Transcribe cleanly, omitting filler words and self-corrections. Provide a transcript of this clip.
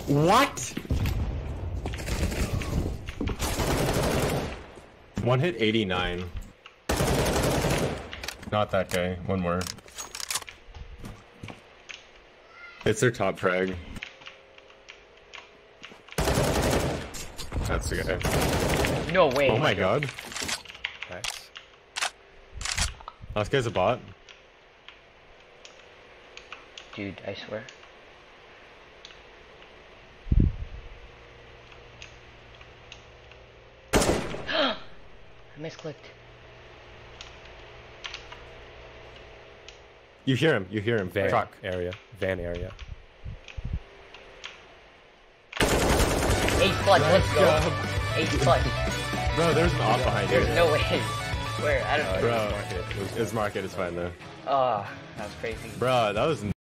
What? One hit 89. Not that guy. One more. It's their top frag. That's the guy. No way. Oh my god. Nice. This guy's a bot. Dude, I swear. I misclicked. You hear him. You hear him. Van Truck. area. Van area. Ace Clutch, let's go. Ace Clutch. Bro, there's an op behind you. There's no way. Where? I don't know. Bro, it's market. It's fine though. Oh, that was crazy. Bro, that was